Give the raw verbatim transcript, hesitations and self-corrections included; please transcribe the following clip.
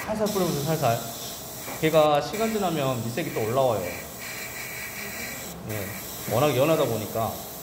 살살 뿌려보세요. 살살. 걔가 시간 지나면 밑색이 또 올라와요. 예, 워낙 연하다 보니까.